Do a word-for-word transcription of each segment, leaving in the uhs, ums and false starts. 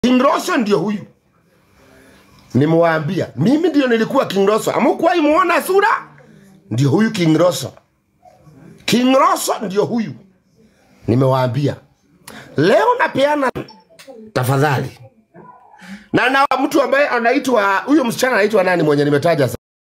King Rosso ndio huyu. Nimewaambia, mimi ndio nilikuwa King Rosso. Hamkuwa imuona sura? Ndio huyu King Rosso. King Rosso ndio huyu. Nimewaambia. Leo napeana tafadhali. Na na mtu ambaye anaitwa, huyo msichana anaitwa nani mwenye nimetaja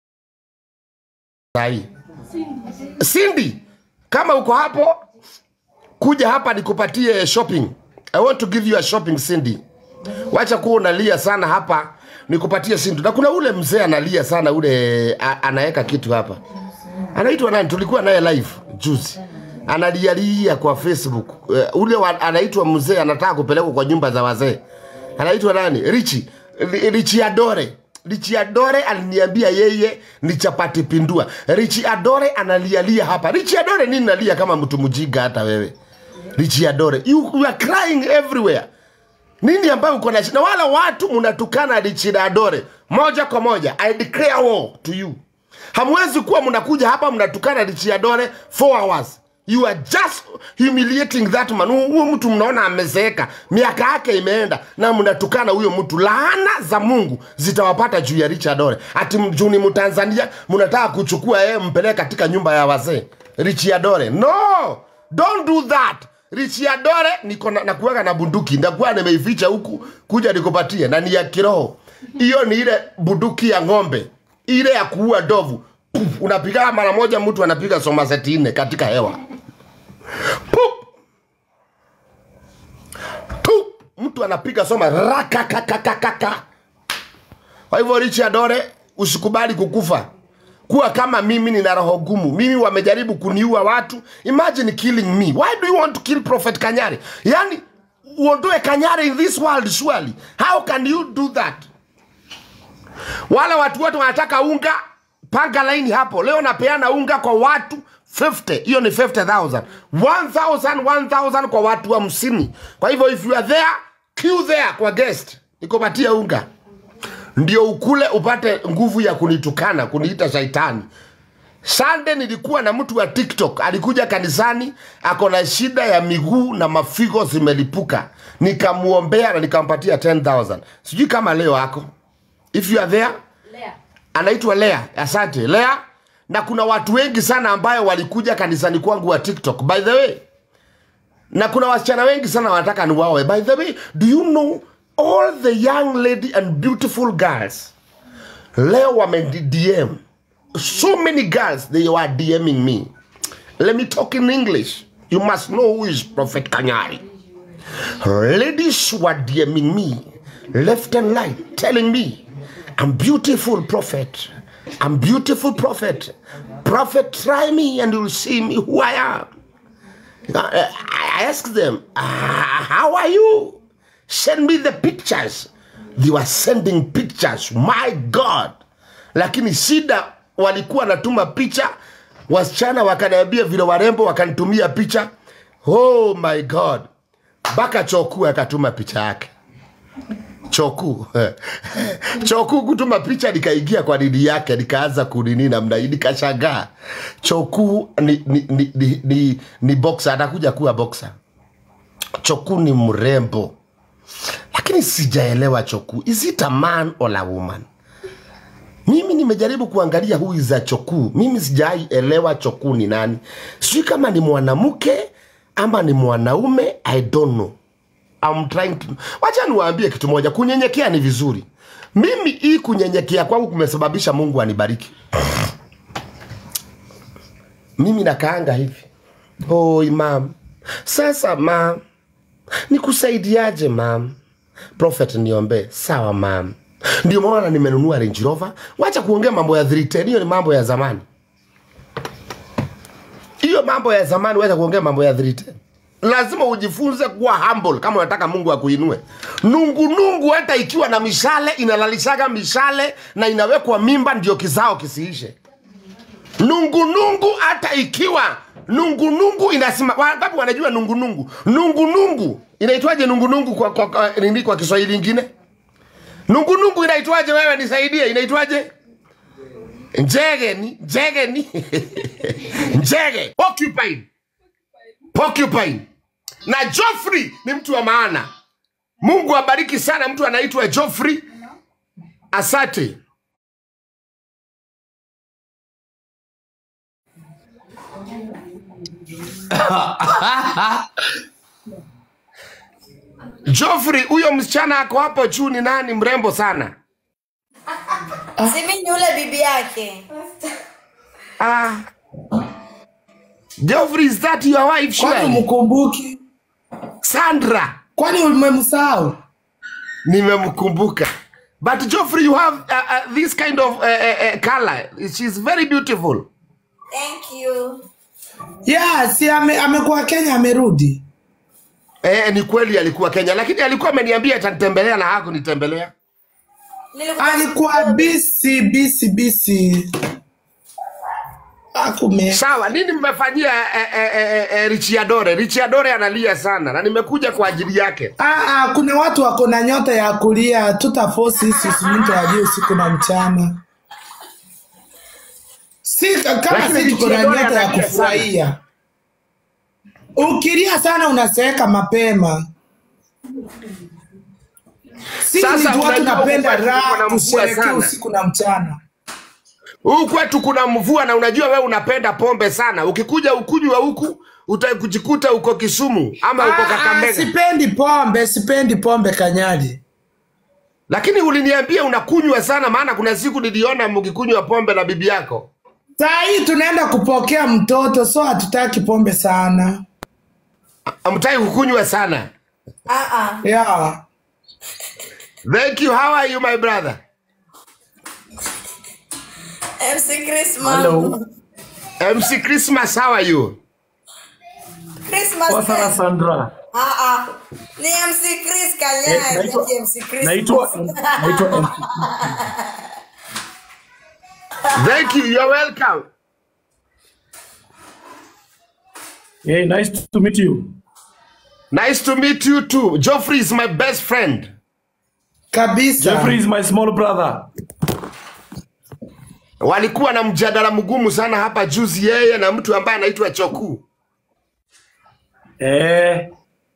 sasa hii? Cindy. Cindy. Kama uko hapo, kuja hapa nikupatie shopping. I want to give you a shopping, Cindy. Wacha kuwa unalia sana hapa, nikupatie Cindy. Na kuna ule mzee analia sana, ule anaeka kitu hapa. Anaitwa nani? Tulikuwa naye live juzi. Analialia kwa Facebook. Uh, ule anaitwa mzee anataka kupelekwa kwa nyumba za wazee. Anaitwa nani? Richi. Richi Adore. Richi Adore aliniambia yeye ni chapati pindua. Richi Adore analialia hapa. Richi Adore nini nalia kama mtu mjinga hata wewe? Richi Adore. You, you are crying everywhere. Nini ambayo uko na na wala watu mnatukana Richi Adore moja kwa moja. I declare war to you. Hamwezi kuwa mnakuja hapa mnatukana Richi Adore four hours. You are just humiliating that man. Huyo mtu mnaona amezeeka, miaka yake imeenda, na mnatukana huyo mtu. Laana za Mungu zitawapata juu ya Richi Adore. Ati mjuni Mtanzania mnataka kuchukua yeye mpeleke katika nyumba ya wazee. Richi Adore. No! Don't do that. Richi Adore niko na kuweka na bunduki. Ndakuwa nimeificha huku kuja nikupatie na ni ya kiroho. Hiyo ni ile bunduki ya ng'ombe. Ile ya kuua dovu. Puf, unapiga mara moja mtu anapiga somaseti nne katika hewa. Pup. Pup. Mtu anapiga soma rakakakakaka. Kwa hivyo Richi Adore, usikubali kukufa. Kuwa kama mimi nina roho gumu. Mimi wamejaribu kuniua watu. Imagine killing me. Why do you want to kill Prophet Kanyari? Yani, uondoe Kanyari in this world surely. How can you do that? Wale watu wote wanataka unga, panga laini hapo. Leo napeana unga kwa watu fifty. Hiyo ni fifty thousand. one thousand, one thousand kwa watu wa hamsini. Kwa hivyo if you are there, queue there kwa guest. Nikupatia unga. Ndio ukule upate nguvu ya kunitukana, kuniita shaitani. Sunday nilikuwa na mtu wa TikTok. Alikuja kanisani, ako na shida ya miguu na mafigo zimelipuka. Nikamuombea na nikampatia ten thousand. Sijui kama leo ako. If you are there, Lea. Anaitwa Lea. Asante, Lea. Na kuna watu wengi sana ambayo walikuja kanisani kwangu wa TikTok. By the way, na kuna wasichana wengi sana wanataka niwaoe. By the way, do you know all the young lady and beautiful girls leo wame D M? So many girls, they were DMing me. Let me talk in English. You must know who is Prophet Kanyari. Ladies were DMing me left and right, telling me, I'm beautiful, prophet. I'm beautiful, prophet. Prophet, try me and you'll see me who I am. I asked them, ah, how are you? Send me the pictures. They were sending pictures. My God. Lakini shida walikuwa natuma picha. Wasichana wakaniambia vile warembo wakanitumia picha. Oh my God. Baka Choku akatuma picha yake. Choku. Choku kutuma picha nikaingia kwa didi yake, nikaanza kunini namna hii, nikashangaa. Choku ni ni ni ni, ni, ni boxer, atakuja kuwa boxer. Choku ni mrembo. Lakini sijaelewa Choku. Is it a man or a woman? Mimi nimejaribu kuangalia who is a Choku. Mimi sijaielewa Choku ni nani. Sijui kama ni mwanamke ama ni mwanaume, I don't know. I'm trying to... Wacha niwaambie kitu moja, kunyenyekea ni vizuri. Mimi hii kunyenyekea kwangu kumesababisha Mungu anibariki. Mimi nakaanga hivi. Oh, imam. Sasa mam, nikusaidiaje mam? Prophet niombe. Sawa mam. Ndio maana nimenunua Range Rover. Wacha kuongea mambo ya three ten, hiyo ni mambo ya zamani. Hiyo mambo ya zamani, wacha kuongea mambo ya three ten. Lazima ujifunze kuwa humble kama unataka Mungu akuinue. Nungu nungu hata ikiwa na mishale inalalishaga mishale na inawekwa mimba ndio kizao kisiishe. Nungu nungu hata ikiwa nungu nungu inasema, wangapi wanajua nungu nungu? Nungu nungu inaitwaje nungu nungu kwa kwa, kwa, kwa, kwa Kiswahili kingine? Nungu nungu inaitwaje wewe nisaidie? Inaitwaje? Njege ni, njege ni. Njege. Occupied. Porcupine. Na Geoffrey ni mtu wa maana. Mungu abariki sana mtu anaitwa Geoffrey. Asante. Geoffrey, huyo msichana ako hapo juu ni nani mrembo sana? Si mimi yule bibi yake. Ah. Geoffrey, is that your wife? Kwani mkumbuki? Sandra. Kwani umemsahau? Nimemkumbuka. But Geoffrey, you have uh, uh, this kind of uh, uh, uh, color. She's very beautiful. Thank you. Yeah, si ame, amekuwa Kenya amerudi. Eh, ni kweli alikuwa Kenya, lakini alikuwa ameniambia atanitembelea na haku nitembelea. Alikuwa busy busy busy. Akume. Sawa, nini mmefanyia eh, eh, eh, eh, Richie Adore? Richie Adore analia sana na nimekuja kwa ajili yake. Ah ah, kuna watu wako na nyota ya kulia, tutaforce sisi mtu ajue usiku na mchana. Si kama sisi tuko na nyota ya kufurahia. Ukilia sana unaseeka mapema. Sisi ni watu tunapenda raha, tusherehekee usiku na mchana. Huku kwetu kuna mvua na unajua wewe unapenda pombe sana. Ukikuja ukunywa huku utakujikuta uko Kisumu ama uko Kakamega. Sipendi pombe, sipendi pombe Kanyari. Lakini uliniambia unakunywa sana, maana kuna siku niliona mkikunywa pombe na bibi yako. Saa hii tunaenda kupokea mtoto, so hatutaki pombe sana. Hamtaki kukunywa sana? Ah ah. Yeah. Thank you. How are you, my brother? M C Christmas. Hello. M C Christmas, how are you? Christmas. What's up, Sandra? Ah ah. Ni M C Chris Kanyari, eh, M C Chris. Naitwa naitwa M C. Thank you. You're welcome. Hey, nice to meet you. Nice to meet you too. Geoffrey is my best friend. Kabisa. Geoffrey is my small brother. Walikuwa na mjadala mgumu sana hapa juzi, yeye na mtu ambaye anaitwa Choku. Eh.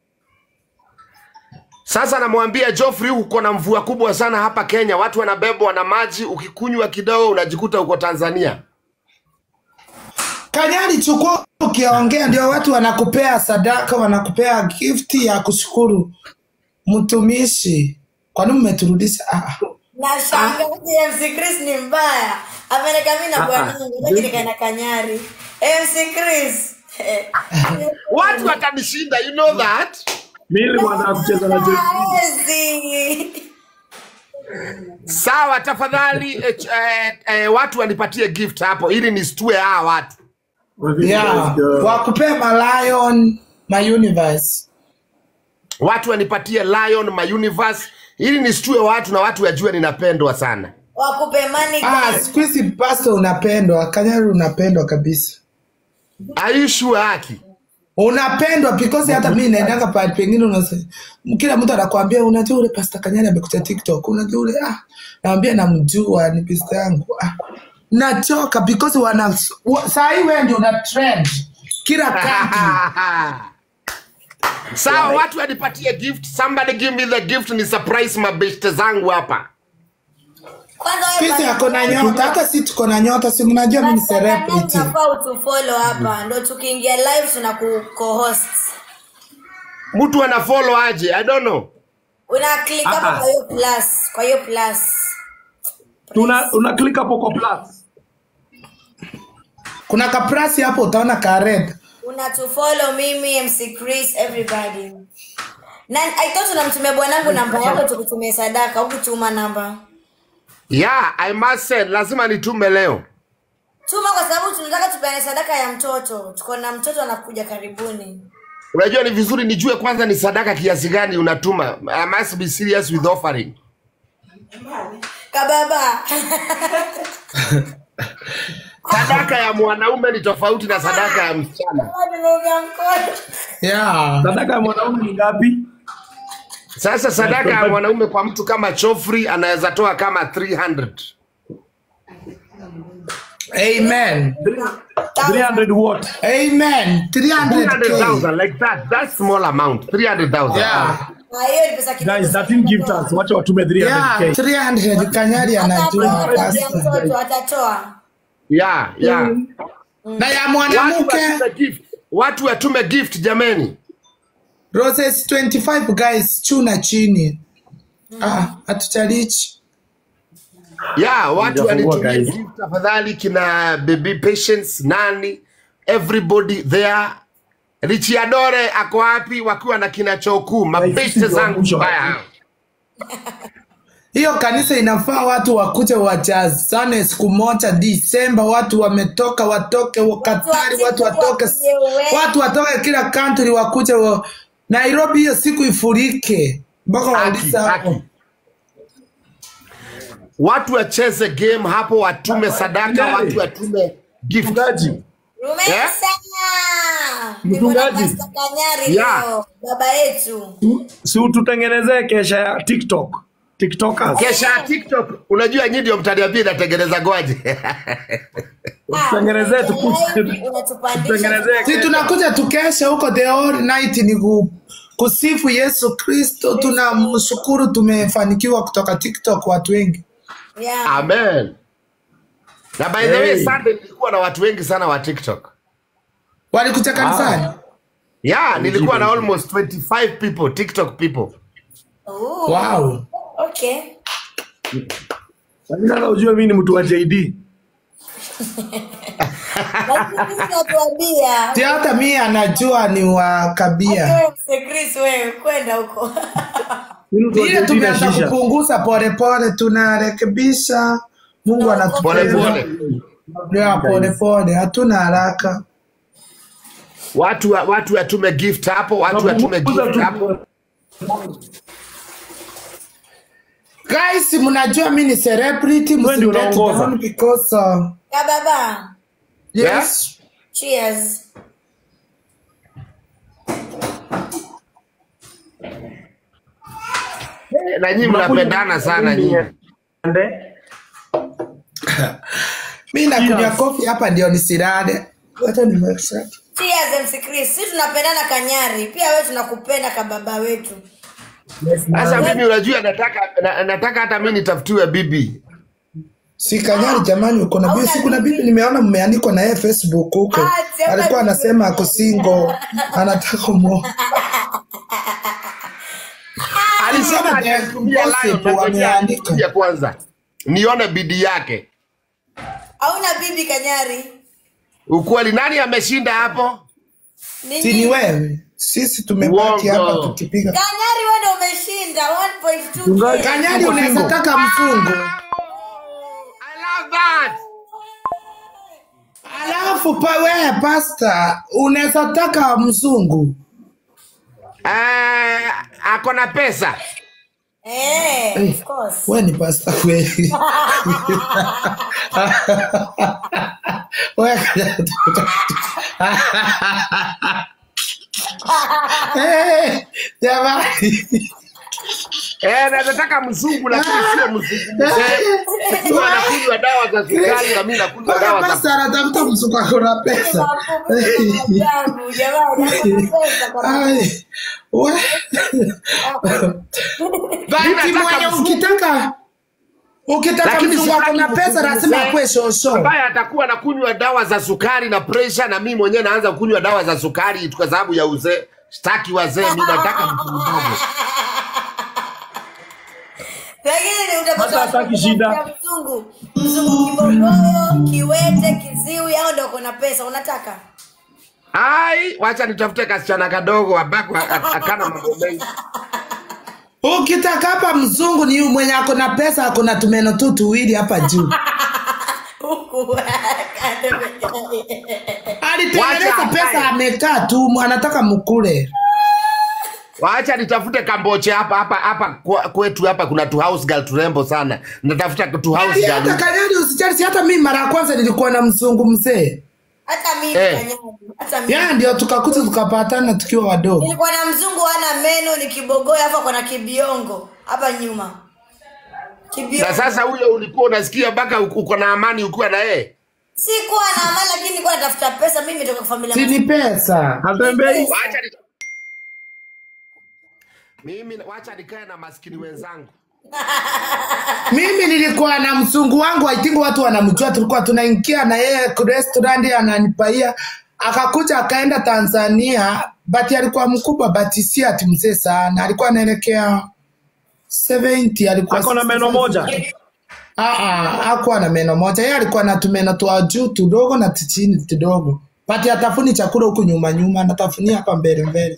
Sasa namwambia Geoffrey, uko na mvua kubwa sana hapa Kenya, watu wanabebwa na maji, ukikunywa kidogo unajikuta uko Tanzania. Kanyari, chukua ukiongea ndio watu wanakupea sadaka, wanakupea gift ya kushukuru mtumishi. Kwa nini umeturudisha? Ah. Na shanga M C Chris ni mbaya. Ameleka mimi na bwana wangu nikaenda Kanyari. M C Chris. Watu watanishinda, you know that? Mimi wanataka kucheza na Geoffrey. Sawa, tafadhali eh, eh, eh, watu wanipatie gift hapo ili nisitue hawa watu. Yeah. Wakupea ma Lion, ma Universe. Watu wanipatie Lion, ma Universe ili nisitue watu na watu wajue ninapendwa sana. Wakupe money. Ah, squeeze pastor unapendwa, Kanyari unapendwa kabisa. Are you sure haki? Unapendwa because hata mimi naendanga pale pengine unasema kila mtu anakuambia unajua ule Pastor Kanyari amekuja TikTok, unajua ule ah naambia namjua ni pista yangu. Ah nachoka because wana saa hii wewe ndio una trend kila country. Sawa, watu wanipatie gift. Somebody give me the gift ni surprise mabeshte zangu hapa. Sisi yako na nyota, hata si tuko na nyota, si mnajua mimi ni celebrity. Tunafaa utufollow hapa ndio tukiingia live tuna co-host. Mtu ana follow aje? I don't know. Una click hapo kwa hiyo plus, kwa hiyo plus. Tuna una click hapo kwa plus. Kuna ka plus hapo utaona ka red. Una to follow mimi, M C Chris, everybody. Na I thought unamtumia bwanangu namba yako tukutumie sadaka, au kutuma namba. Yeah, I must say lazima nitume leo. Tuma kwa sababu tunataka tupeane sadaka ya mtoto. Tuko na mtoto anakuja karibuni. Unajua ni vizuri nijue kwanza ni sadaka kiasi gani unatuma. I must be serious with offering. Kababa. Sadaka ya mwanaume ni tofauti na sadaka ya msichana. Yeah. Sadaka ya mwanaume ni ngapi? Sasa sadaka ya mwanaume kwa mtu kama Geoffrey anaweza toa kama three hundred. Amen. three hundred what? Amen. three hundred thousand like that. That's small amount. three hundred thousand. Yeah. Ah, hiyo ni pesa kidogo. Guys, sana. thirteen gifters. Wacha watume Yeah, three hundred K. three hundred Kanyari Hata anajua hapo ya pasta. mtoto atatoa. Yeah, yeah. Na ya Watu mwanamke watume gift. Watu watume gift jameni. Roses twenty-five guys, chuna chini. Ah, hatutalichi. Yeah, watu Hujafungua, wanitumie guys. gift tafadhali, kina baby patience nani, everybody there. Richi Adore ako wapi wakiwa na kina Choku, mabeste zangu mbaya hao. Hiyo kanisa inafaa watu wakuje wajazane siku moja Disemba, watu wametoka watoke Katari, watu watoke watu watoke kila country wakuje wa... Nairobi hiyo siku ifurike mpaka walisa hapo. Watu wacheze game hapo, watume sadaka, watu watume gift. Mchungaji. Rumesa. Mchungaji. Pastor Kanyari Yeah. leo, baba yetu. Si ututengenezee kesha ya TikTok. TikTokers. Kesha ya TikTok, unajua nyinyi ndio mtaniambia inatengeneza gwaje. Tutengenezee tukuje. Unatupandisha. Tutengenezee. Si tunakuja tukesha huko the whole night ni ku, kusifu Yesu Kristo. Tunamshukuru tumefanikiwa kutoka TikTok watu wengi. Yeah. Amen. Na by the way, Hey. Sunday nilikuwa na watu wengi sana wa TikTok. Walikuja kanisani? Yeah, nilikuwa na almost twenty-five people, TikTok people. Ooh. Wow. Okay. Sasa unajua mimi ni mtu wa J D. Lakini unatuambia. Si hata mimi anajua ni wa Kabia. Wewe Chris wewe kwenda huko. Ile tumeanza kupunguza pole pole, tunarekebisha. Mungu Pole anatupenda. pole. Ndio pole pole, hatuna haraka. Watu wa- watu watume gift hapo, watu watume gift hapo. Guys, mnajua mimi ni celebrity, Wewe ndio msilete unaongoza. down because uh, Ya baba. yes. Cheers. Na nyinyi mnapendana sana nyinyi. Mimi nakunywa coffee hapa ndio nisilale. Wacha nimesha. Cheers M C Chris. Sisi tunapendana Kanyari. Pia wewe tunakupenda kababa wetu. Sasa mimi unajua nataka na, nataka hata mimi nitafutiwe bibi. Si Kanyari jamani, uko na bibi? Siku na bibi nimeona mmeandikwa na yeye Facebook huko. Ah, sema Alikuwa bibi. anasema ako single, anataka mo. Alisema Alisema atanitumia gossip live na wameandika. ya kwanza. Nione bidii yake. Hauna bibi Kanyari? Ukweli nani ameshinda hapo? Nini? Si ni wewe? Sisi tumebaki Uongo. hapa tukipiga. Kanyari wewe ndio umeshinda one point two. Mchungaji. Kanyari unaweza taka mfungo. I love that. Alafu pa wewe pasta, unaweza taka mzungu. Eh, ako na pesa. Eh, of course. Wewe ni pasta kweli. Wewe Eh, jamani. Eh, nataka mzungu lakini sio mzungu mzee. Sio anakunywa dawa za sukari na mimi nakunywa dawa Mpaka za pasta anatafuta mzungu ako na pesa. Jambo, jamani, pesa kwa Ai. We. Bati Ninataka mwenye mzungu. ukitaka ukitaka Lakini mzungu ako na sitaki pesa mzungu lazima mzee. akwe shosho. ambaye atakuwa anakunywa dawa za sukari na pressure na mimi mwenyewe naanza kunywa dawa za sukari kwa sababu ya uzee. Sitaki wazee, mimi nataka mtu mdogo. Lakini utapata Hata hataki shida. mzungu. Mzungu kibogoo, kiwete, kiziwi, hao ndio kuna pesa. Unataka? Ai, wacha nitafute kasichana kadogo ambako akana mambo mengi. Ukitaka hapa mzungu ni mwenye ako na pesa, ako na tumeno tu tuwili hapa juu. Huku. Alitengeneza Wacha pesa akae. amekaa tu, anataka mkule. Wacha nitafute kamboche hapa hapa hapa kwa- kwetu hapa kuna tu house girl turembo sana. Natafuta tu house Hadi hata girl. Kanyari usijali, si hata mimi mara ya kwanza nilikuwa na mzungu mzee. Hata mimi Eh. Kanyari. Hata mimi. Ya ndio tukakuta tukapatana tukiwa wadogo. Nilikuwa na mzungu ana meno ni kibogoyo hapa kuna kibiongo hapa nyuma. Kibiongo. Na sasa huyo ulikuwa unasikia mpaka uko na amani ukiwa na yeye. Sikuwa na amani lakini nilikuwa natafuta pesa. Mimi nimetoka familia. Si ni pesa. Hatembei. Wacha nita- Mimi wacha nikae na maskini wenzangu. Mimi nilikuwa na mzungu wangu, I think watu wanamjua, tulikuwa tunaingia na yeye restaurant ananipaia. Akakuja akaenda Tanzania, but alikuwa mkubwa, but si ati mzee sana. Alikuwa anaelekea seventy, alikuwa Ako na meno moja. Ah ah, hakuwa na meno moja. Yeye alikuwa na tumeno twa juu tudogo na chini kidogo. But atafuni chakula huku nyuma nyuma, anatafunia hapa mbele mbele.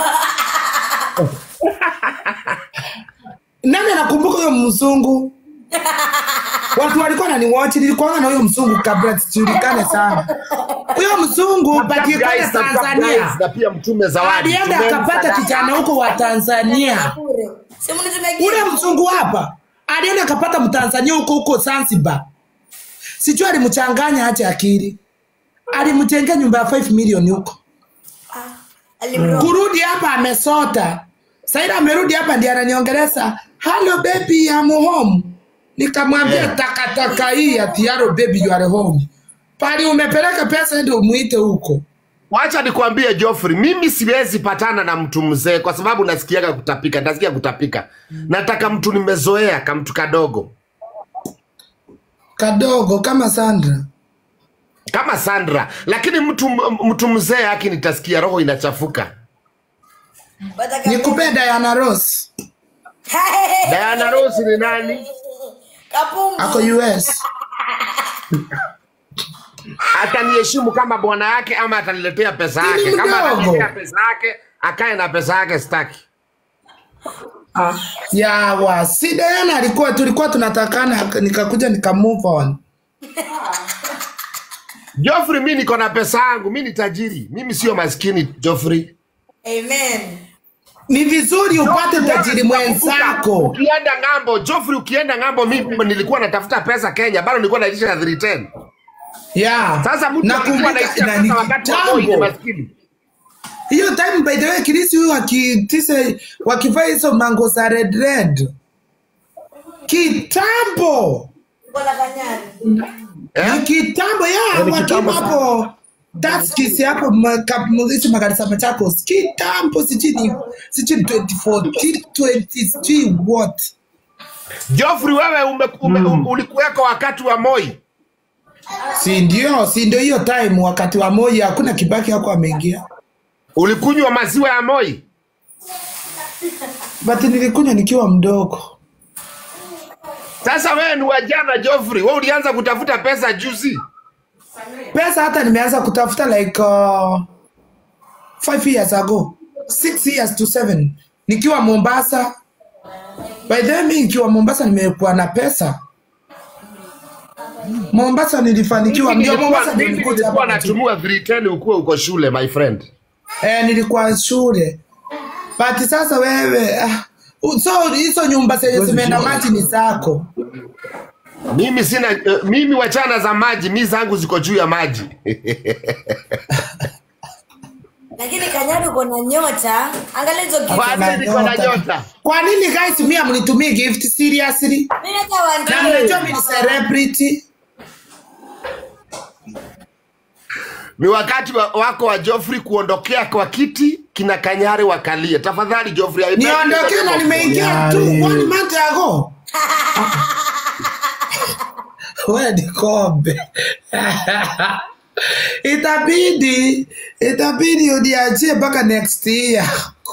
Nani anakumbuka huyo mzungu? Watu walikuwa wananiwatch, nilikuwa na huyo mzungu kabla tujulikane sana. Huyo mzungu baki kwa Tanzania. Na pia mtume zawadi. Alienda akapata kijana huko wa Tanzania. Simu nitumegea. Ule mzungu hapa alienda akapata Mtanzania huko huko Zanzibar. Sijui alimchanganya aje akili. Alimjenga nyumba ya five million huko. Alimro. Kurudi hapa amesota. Sasa amerudi hapa ndiye ananiongeleza, "Hello baby, I'm home." Nikamwambia Yeah. takataka hii ati hello baby you are home. Pali umepeleka pesa ndio muite huko. Wacha nikwambie Geoffrey, mimi siwezi patana na mtu mzee kwa sababu nasikiaga kutapika, nasikia kutapika. Nataka mtu nimezoea kama mtu kadogo. Kadogo kama Sandra. Kama Sandra, lakini mtu mtu mzee haki nitasikia roho inachafuka. Bataka. Nikupe Diana Ross. Diana Ross ni nani? Kapumbu. Ako U S. Ataniheshimu kama bwana yake ama ataniletea pesa yake. Sini Kama mdogo. ataniletea pesa yake, akae na pesa yake staki. Ah, Ya wa, si Diana alikuwa tulikuwa tunatakana nikakuja nika move on. Geoffrey, mimi niko na pesa yangu, mimi ni tajiri. Mimi sio maskini Geoffrey. Amen. Ni vizuri upate tajiri mwenzako. Ukienda ngambo, Geoffrey, ukienda ngambo, mimi nilikuwa natafuta pesa Kenya, bado nilikuwa naitisha three ten. Ya. Sasa mtu alikuwa nakumbuka anaitisha na ni pesa wakati wa boy ni kitambo. maskini. Hiyo time by the way Kirisi huyu akitise wakivaa hizo mango za red red. Kitambo. Bwana Kanyari. Eh? Ni kitambo ya Ni wakiwa kitambo sana. hapo. That's kisi hapo makamulishi makanisa machako. Kitambo sijini sijini twenty fourteen twenty what? Geoffrey, wewe ume, ume, mm. ulikuweko wakati wa Moi. Si ndio, si ndio hiyo time wakati wa Moi hakuna Kibaki hako ameingia. Ulikunywa maziwa ya Moi. But nilikunywa nikiwa mdogo. Sasa wewe ni wajana Geoffrey, wewe ulianza kutafuta pesa juzi. Pesa hata nimeanza kutafuta like uh, five years ago. Six years to seven. Nikiwa Mombasa. By the way, mimi nikiwa Mombasa nimekuwa na pesa. Mombasa nilifanikiwa. Ndio Mombasa Mimi nilikuja nilikuwa hapa. natumia three ten ukuwa uko shule my friend. Eh, nilikuwa shule. But sasa wewe ah, so hizo nyumba zenye zimeenda maji ni zako. Mimi sina uh, mimi wachana za maji, mimi zangu ziko juu ya maji. Lakini Kanyari uko na nyota. Angalia hizo gift. Kwa nini niko na nyota? Kwa nini guys mimi amnitumie gift seriously? Mimi hata Na one mnajua mimi ni celebrity. Ni wakati wa, wako wa Geoffrey kuondokea kwa kiti kina Kanyari wakalie. Tafadhali Geoffrey. Niondoke na nimeingia tu one month ago. Wewe ni kombe. Itabidi, itabidi uniachie mpaka next year.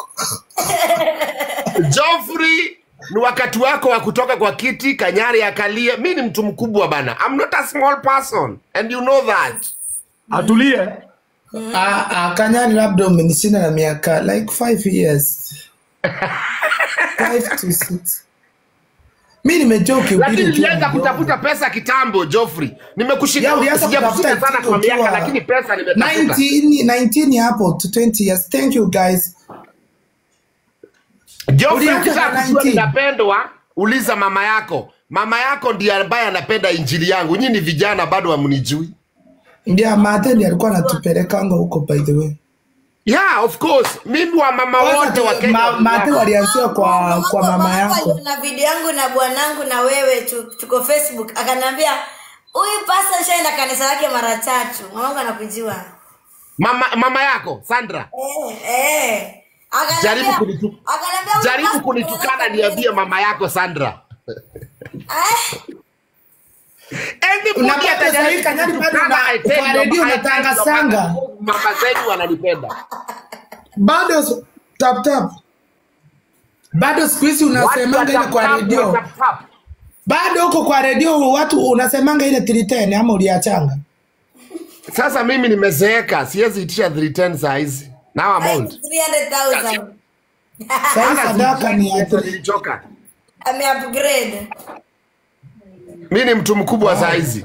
Geoffrey, ni wakati wako wa kutoka kwa kiti Kanyari akalie. Mimi ni mtu mkubwa bana. I'm not a small person and you know that. atulie. Ah, ah, Kanyari labda umenishinda na miaka like five years. Five to six. Mimi nimejoke Lakini ubiri nilianza kutafuta pesa kitambo Geoffrey. Nimekushinda Ya, ulianza sijakushinda kutafuta sana kwa ukiwa miaka lakini pesa nimetafuta. nineteen, nineteen hapo to twenty years. Thank you guys. Geoffrey, Ulianza ukitaka na kujua nineteen. ninapendwa, uliza mama yako. Mama yako ndiye ambaye anapenda injili yangu. Nyinyi vijana bado hamnijui. Ndio Mate ndiye alikuwa anatupelekanga huko by the way. Yeah, of course. Mimi wa mama wote wa Kenya. Ma, Mate walianzia kwa kwa mama yako. Na video yangu na bwanangu na wewe tu, tuko Facebook. Akanambia, "Huyu pasta shaenda kanisa lake mara tatu." Mamangu anakujua. Mama mama yako, Sandra. Eh, eh. Jaribu Akaniambia kunitu, akaniambia huyu jaribu pastor kunitukana anaweza niambie kuleta. mama yako Sandra. Eh? Anybody Unapata sahi atajaribu Kanyari bado kunitukana, I una tell kwa you, redio I tell unatanga you, sanga. mama mama zenu wananipenda. Bado tap tap. Bado siku hizi Watu wa unasemanga ile tap kwa tap, wa redio. tap tap. Bado huko kwa redio watu unasemanga ile three ten ama uliachanga? Sasa mimi nimezeeka, siwezi itisha three ten saa hizi. Now I'm old. three hundred thousand. Sasa Hata sadaka ni ya sijui, nilichoka. Ame upgrade. Mimi ni mtu mkubwa saa hizi.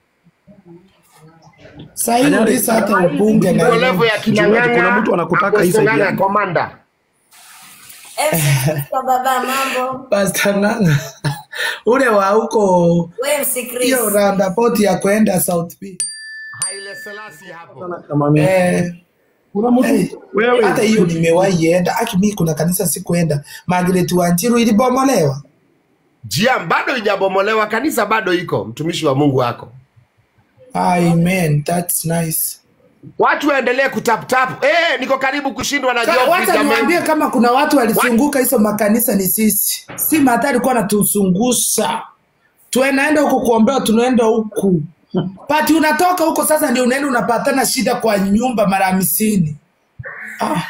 sasa hivi ulisa hata ubunge na Kwa level ya kinyang'anya. Kuna mtu anakutaka hii Ng'ang'a saidia. commander. M C kwa baba mambo. Pastor Ng'ang'a. Ule wa huko Wewe M C Chris. hiyo roundabout ya kwenda South B. Haile Selassie hapo. Kama mimi. Eh, Kuna mtu hey, wewe. hata hiyo nimewahi enda. Aki mimi kuna kanisa sikuenda. Margaret Wanjiru ilibomolewa. Jiam bado ijabomolewa, kanisa bado iko, mtumishi wa Mungu wako. Amen, that's nice. Watu waendelee kutap tap. Eh, niko karibu kushindwa na Ka- Geoffrey Wacha jamani. niwaambie kama kuna watu walizunguka hizo makanisa ni sisi. Si Martha alikuwa anatuzungusha. Tunaenda huko kuombea, tunaenda huku. Pati unatoka huko sasa ndio unaenda unapatana shida kwa nyumba mara hamsini. Ah.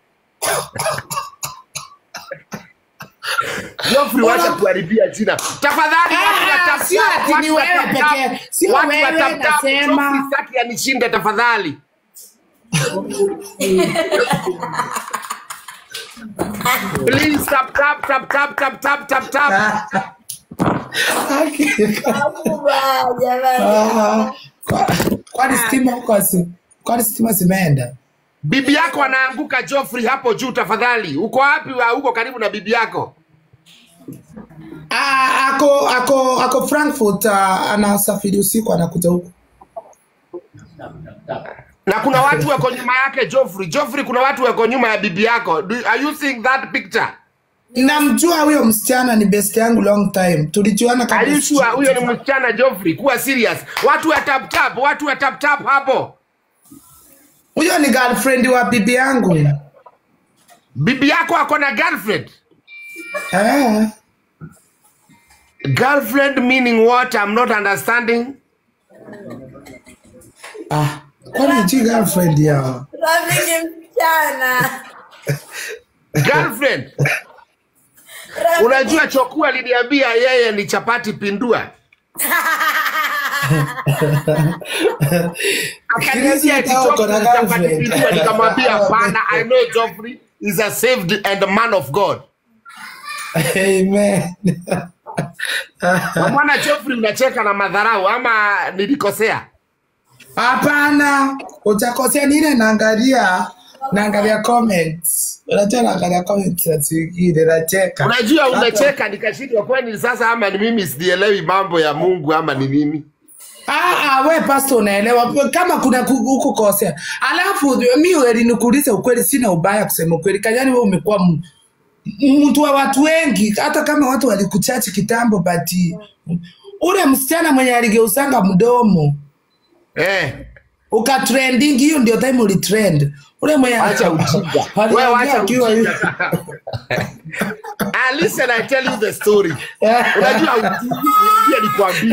Geoffrey wacha kuharibia jina. Tafadhali watu wa Ah, tap sio tap, ati watu ni wa wewe tap tap, pekee. Sio watu wa wewe tap tap, nasema. Geoffrey sitaki anishinde tafadhali. Please tap tap tap tap tap tap tap tap. Makubwa jamani. Ah, kwa- Kwani stima huko si? Kwani stima zimeenda? Bibi yako anaanguka Geoffrey hapo juu tafadhali. Uko wapi? Wa- Uko karibu na bibi yako? Ah, ako ako ako Frankfurt, uh, anasafiri usiku anakuja huko. Na kuna watu wako nyuma yake Geoffrey. Geoffrey, kuna watu wako nyuma ya bibi yako. Do, are you seeing that picture? Namjua huyo msichana, ni best yangu long time. Tulijuana Are kabla. you sure huyo ni msichana Geoffrey? Kuwa serious. Watu wa tap tap, watu wa tap tap hapo. Huyo ni girlfriend wa bibi yangu. Bibi yako ako na girlfriend. Eh. Girlfriend meaning what? I'm not understanding. Ah, kwani ji girlfriend ya? Rafiki mchana. Girlfriend. Rafiki- Unajua Chokua aliniambia yeye ni chapati pindua. Akaniambia eti Kirisi Geoffrey na ni chapati girlfriend. pindua, nikamwambia hapana, I know Geoffrey is a saved and a man of God. Amen. Mwana Geoffrey unacheka na madharau ama nilikosea? Hapana, utakosea nini? Naangalia naangalia comments. Unajua naangalia comments za zingine nacheka. Unajua unacheka nikashindwa kwani sasa ama ni mimi sielewi mambo ya Mungu ama ni nini? Ah, ah, we pastor unaelewa kama kuna ku- huko kosea. Alafu mimi wewe nikuulize ukweli, sina ubaya kusema ukweli. Kanyani wewe umekuwa m- mtu wa watu wengi, hata kama watu walikuchachi kitambo, but ule msichana mwenye aligeusanga mdomo Eh. uka trending, hiyo ndio time uli trend. Ule mwenye Acha ujinga. Wewe aliongea acha akiwa hivi. ujinga. Ah, listen, I tell you the story. Unajua ujinga nikwambie.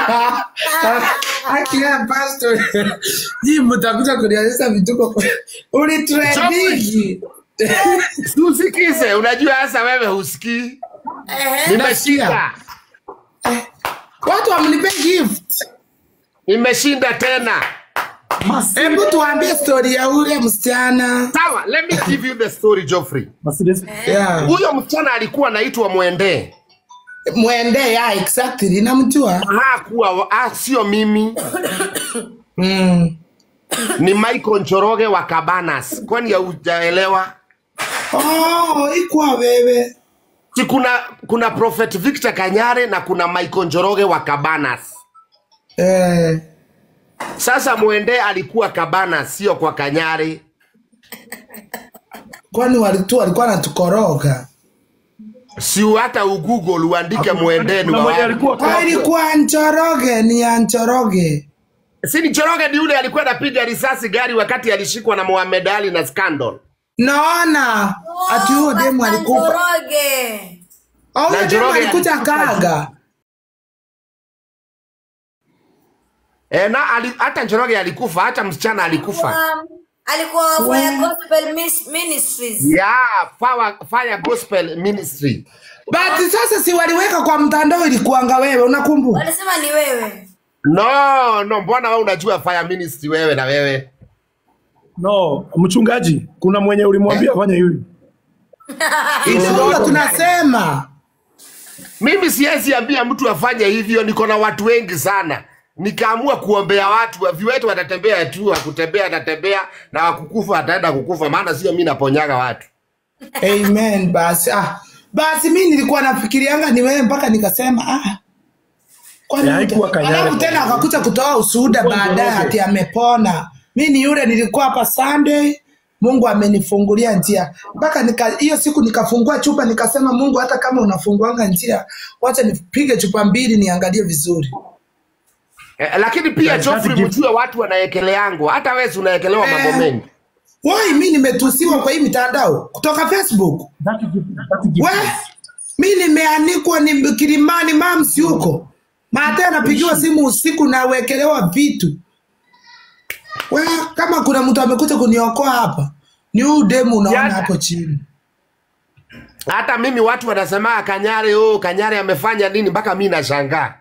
Akia pastor. Ji mtakuja kunieleza vituko. Uli trending. Usikize, unajua hasa wewe husikii. Nimeshinda. Watu wamnipe gift. Nimeshinda tena. Hebu tuambie story ya ule msichana. Sawa, let me give you the story Geoffrey. Mercedes. Yeah. Huyo msichana alikuwa anaitwa Mwende. Mwende ya exactly namjua. Hakuwa ah, sio mimi. Mm. Ni Michael Njoroge wa Cabanas. Kwani hujaelewa? Oh, ikuwa wewe. Si kuna kuna Prophet Victor Kanyare na kuna Michael Njoroge wa Cabanas. Eh. Sasa Mwende alikuwa Cabanas, sio kwa Kanyare. Kwani walitu walikuwa natukoroga. Si hata ugoogle uandike Mwende ni Kuna wa mmoja wapi. alikuwa Kwa kwa ilikuwa Njoroge, ni ya Njoroge. Si ni Njoroge ni yule alikuwa anapiga risasi gari wakati alishikwa na Mohamed Ali na scandal. Naona ati huyo demu alikufa. Njoroge. Au Na demu Njoroge alikuja alikufa. kaga. Eh, na ali, hata Njoroge alikufa, hata msichana alikufa. Um, alikuwa Fire Gospel Mis- Ministries. Yeah, Fire, Fire Gospel Ministry. But sasa si waliweka kwa mtandao ilikuanga wewe unakumbuka? Walisema ni wewe. No, no, mbona wewe unajua Fire Ministry wewe na wewe? No, mchungaji, kuna mwenye ulimwambia fanya hivi. Ndio tunasema. Mimi siwezi ambia mtu afanye hivyo, niko na watu wengi sana. Nikaamua kuombea watu, viwetu watatembea tu, wakutembea atatembea na wakukufa ataenda kukufa, maana sio mimi naponyaga watu. Amen basi. Ah, basi mimi nilikuwa nafikirianga ni wewe mpaka nikasema ah. Kwani Ya, haikuwa Kanyari. alafu tena akakuja kutoa ushuhuda baadaye ati amepona. Mimi ni yule nilikuwa hapa Sunday, Mungu amenifungulia njia. Mpaka nika hiyo siku nikafungua chupa nikasema Mungu hata kama unafunguanga njia, wacha nipige chupa mbili niangalie vizuri. Eh, lakini pia That's Geoffrey gift. mjue watu wanaekeleangu, hata wewe unaekelewa mambo Eh. mengi. Woi mimi nimetusiwa kwa hii mitandao kutoka Facebook. That is gift. That is gift. We, mi nimeanikwa ni Kilimani Mams huko. Mate anapigiwa simu usiku na wekelewa vitu. We, kama kuna mtu amekuja kuniokoa hapa, ni huyu demu unaona Yada. hapo chini. Hata mimi watu wanasema Kanyari, oh Kanyari amefanya nini, mpaka mimi nashangaa.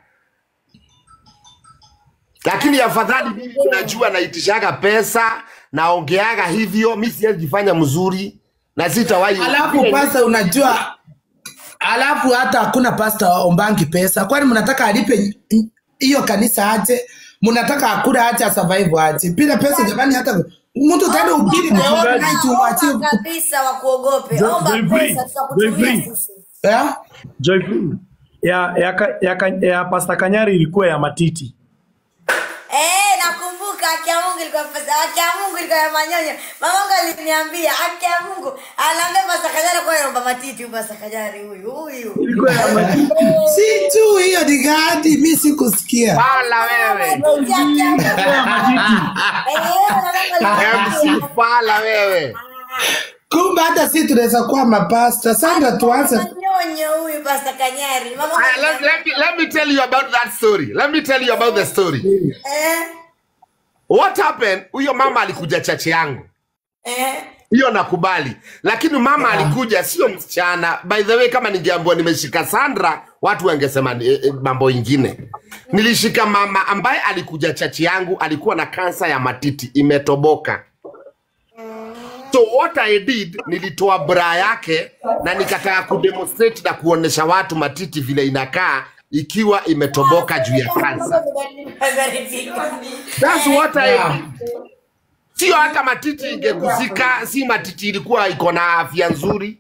Lakini afadhali mimi unajua naitishaga pesa, naongeaga hivyo, mimi siwezi jifanya mzuri na sitawahi. Alafu pasta unajua, alafu hata hakuna pasta ombangi pesa. Kwani mnataka alipe hiyo kanisa aje? Mnataka akula aje survive aje? Bila pesa jamani, hata mtu tena ukiri the whole night uache. Omba kabisa wakuogope. Jo- Omba Joy Free. pesa tutakutumia Joy Free. sisi. Yeah? Joyful. Ya ya ka- ya, ka- ya Pastor Kanyari ilikuwa ya matiti. Eh, nakumbuka haki ya Mungu ilikuwa pesa. Haki ya Mungu ilikuwa ya manyonyo. Mamangu aliniambia haki ya Mungu. Anaambia Pastor Kanyari kwa naomba matiti huyu Pastor Kanyari huyu. Huyu. Ilikuwa ya matiti. Si tu hiyo ni gadi, mimi sikusikia. Fala wewe. Haki ya Mungu. Ya matiti. Eh, M C fala wewe. Kumbe hata si tunaweza kuwa mapasta. Sasa tuanze. Manyonyo huyu Pastor Kanyari. Mamangu. Aya, let, let, me, let me tell you about that story. Let me tell you about the story. Eh. What happened? Huyo mama alikuja chache yangu. Eh. Hiyo nakubali. Lakini mama Yeah. alikuja sio msichana. By the way, kama ningeambiwa nimeshika Sandra, watu wangesema eh, eh, mambo ingine. Nilishika mama ambaye alikuja chache yangu, alikuwa na kansa ya matiti imetoboka. So what I did, nilitoa bra yake na nikataka kudemonstrate na kuonesha watu matiti vile inakaa ikiwa imetoboka juu ya kansa. That's what I Yeah. did. Sio hata matiti ingeguzika, si matiti ilikuwa iko na afya nzuri.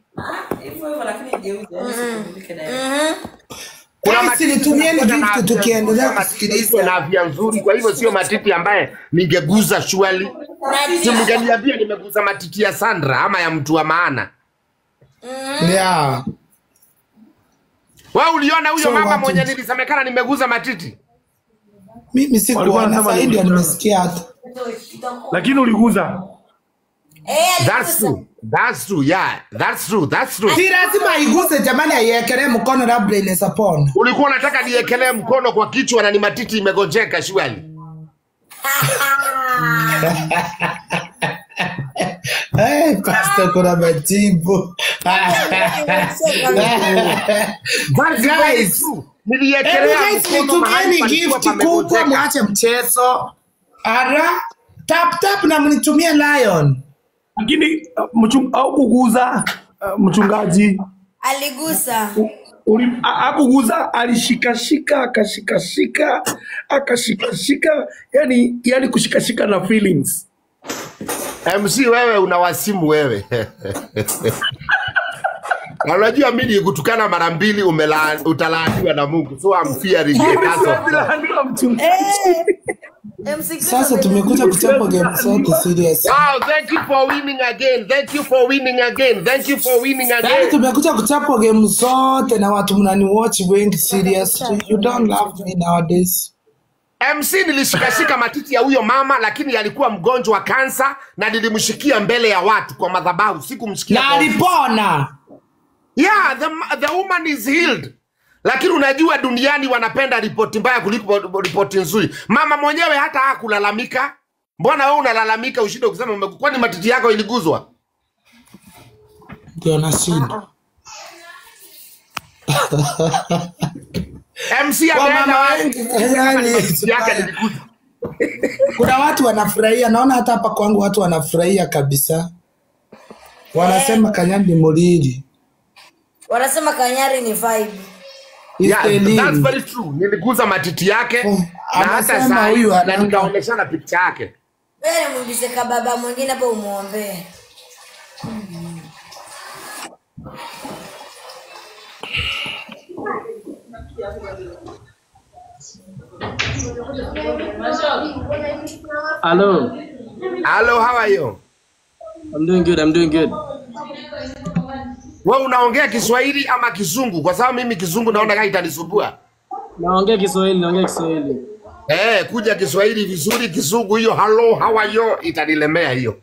Kuna Guys, matiti nitumieni zinakuwa na gift afya tukiendelea nzuri, matiti iko kusikiliza. na afya nzuri, kwa hivyo sio matiti ambaye ningeguza shwali. Si mngeniambia nimeguza matiti ya Sandra ama ya mtu wa maana. Yeah. Wewe uliona huyo So mama watu- mwenye nilisemekana nimeguza matiti? Mimi Walikuwa sikuona, wanasema sasa ndio ni- nimesikia hata. Lakini uliguza. Eh, That's true. That's true. Yeah, that's true. That's true. Si lazima iguse jamani, aiekelee mkono labda inaweza pona. Ulikuwa unataka niekelee mkono kwa kichwa na ni matiti imegonjeka shwali. Eh, pastor kuna majibu. That's very Guys, true. hebu Niliekelea guys mkono mahali nitumieni palikuwa gift kubwa, pamegonjeka. mwache mchezo. Ara, tap tap na mnitumie lion. Lakini uh, mchung, au kuguza uh, mchungaji aligusa. uli- a- hakuguza, alishikashika akashikashika akashikashika, yani yani kushikashika na feelings. M C wewe unawasimu wewe. Na unajua mimi nikutukana mara mbili umela utalaaniwa na Mungu. So I'm fearing it. That's all. Bila mchungaji. M C Sasa tumekuja kuchapa game zote serious. Wow, thank you for winning again. Thank you for winning again. Thank you for winning Yaani again. tumekuja kuchapa game zote na watu mnani watch wengi serious. You don't love me nowadays. M C nilishikashika matiti ya huyo mama, lakini alikuwa mgonjwa wa kansa na nilimshikia mbele ya watu kwa madhabahu, sikumshikia. Na alipona. Yeah, the, the woman is healed. Lakini unajua duniani wanapenda ripoti mbaya kuliko ripoti nzuri. Mama mwenyewe hata hakulalamika. Mbona wewe unalalamika ushinde kusema umekuwa ni matiti yako iliguzwa? Ndio nashinda. M C ameenda yani kuna watu wanafurahia, naona hata hapa kwangu watu wanafurahia kabisa. Wanasema Kanyari ni mulili. Wanasema Kanyari ni vibe. Yeah, that's very true. Niliguza matiti yake oh, na hata sasa huyu na nikaoneshana picha yake. Wewe mwingize kababa mwingine hapo umuombe. Hello. Hello, how are you? I'm doing good. I'm doing good. Wewe unaongea Kiswahili ama Kizungu? Kwa sababu mimi Kizungu naona kama itanisumbua. Naongea Kiswahili, naongea Kiswahili. Eh, kuja Kiswahili vizuri, Kizungu hiyo hello, how are you itanilemea hiyo.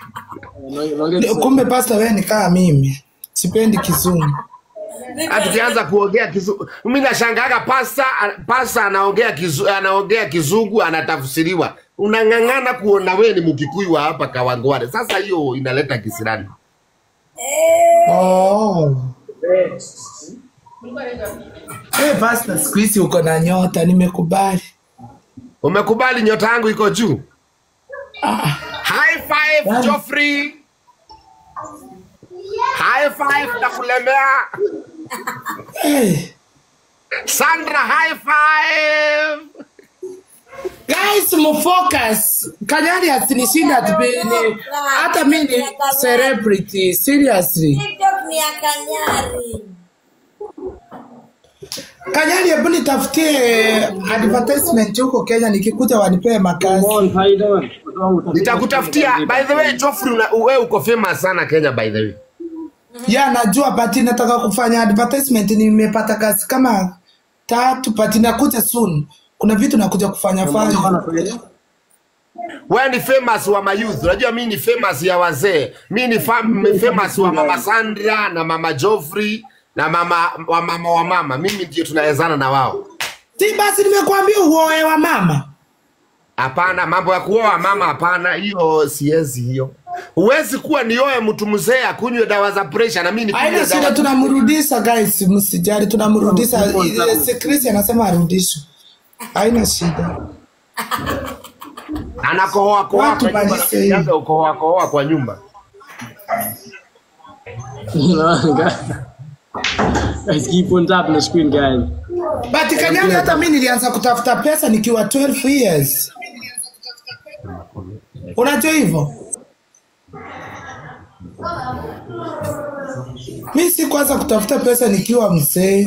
Kumbe pastor wewe ni kama mimi. Sipendi Kizungu. Hata tukianza kuongea Kizungu, mimi nashangaa pasta pasta anaongea Kizungu, anaongea Kizungu anatafsiriwa. Unangangana kuona wewe ni Mkikuyu hapa Kawangware. Sasa hiyo inaleta kisirani. Oh. Hey pastor, squeeze uko na nyota, nimekubali. Umekubali nyota yangu iko juu? Ah. High five yeah. Geoffrey. High five na kulemea. Hey. Sandra high five. Guys, mo focus. Kanyari asinishinda tupeni. Hata mimi ni celebrity, seriously. TikTok ni ya Kanyari. Kanyari, hebu nitafutie advertisement huko Kenya nikikuta wanipee makazi. Nitakutafutia. By the way, Geoffrey wewe uko famous sana Kenya by the way. Yeah, najua but nataka kufanya advertisement, nimepata kazi kama tatu but nakuja soon. Kuna vitu nakuja kufanya fanya. Wewe ni famous wa mayouth. Unajua mimi ni famous ya wazee. Mimi ni fam famous wa mama Sandra na mama Geoffrey na mama wa mama wa mama. Mimi ndio tunawezana na wao. Si basi nimekuambia uoe wa mama. Hapana, mambo ya kuoa mama hapana, hiyo siwezi hiyo. Huwezi kuwa nioe mtu mzee akunywe dawa za pressure na mimi nikunywe dawa. Aina sio tunamrudisha guys, msijali tunamrudisha. Secret anasema arudishe. Haina shida. Anakohoa kohoa kwa nyumba. Anza ukohoa kohoa kwa nyumba. Guys, keep on tapping the screen, guys. But Kanyari, hata mimi nilianza kutafuta pesa nikiwa twelve years. Unajua hivyo? Mimi si kwanza kutafuta pesa nikiwa mzee.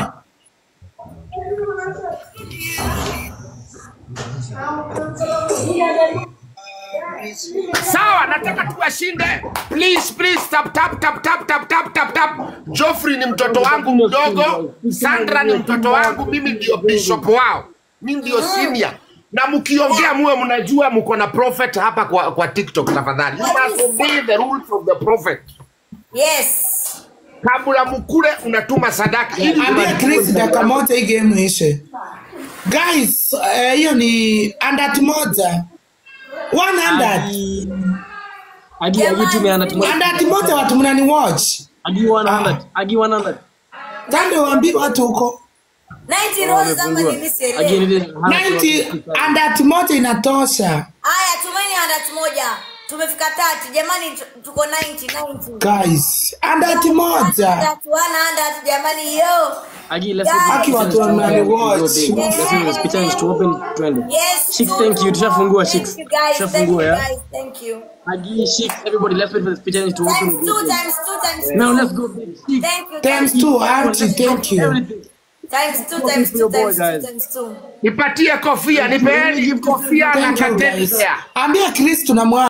Sawa, nataka tuwashinde. Please, please, tap, tap, tap, tap, tap, tap, tap, tap. Geoffrey ni mtoto wangu mdogo. Sandra ni mtoto wangu. Mimi ndio bishop wao. Mimi ndio senior. Na mkiongea muwe mnajua mko na prophet hapa kwa, kwa TikTok tafadhali. You must obey the rules of the prophet. Yes. Kabla mkule unatuma sadaka. Ambia Chris dakika moja hii game ishe. Guys, hiyo uh, ni under moja. one hundred. Agi agi tume under moja. Under moja watu mnani watch. Agi one hundred. Agi one hundred. Tande waambie watu huko. ninety roses ama ni misele. ninety under moja inatosha. Haya tumeni under moja. Tumefika thirty. Jamani tuko ninety ninety. Guys, under moja. Under jamani yo. Agi let's Aki watu wanani watch. Let's do this challenge to open twenty. Yes. Six, thank you. Tushafungua six. Tushafungua ya. Thank you. Agi six, everybody let's wait for this challenge to open. Times two times two times two. Now let's go. Thank you. Times two, Archie, thank you. Times two times two times two times two. Nipatie kofia, nipeeni kofia na kateni. Ambia Chris tunamwa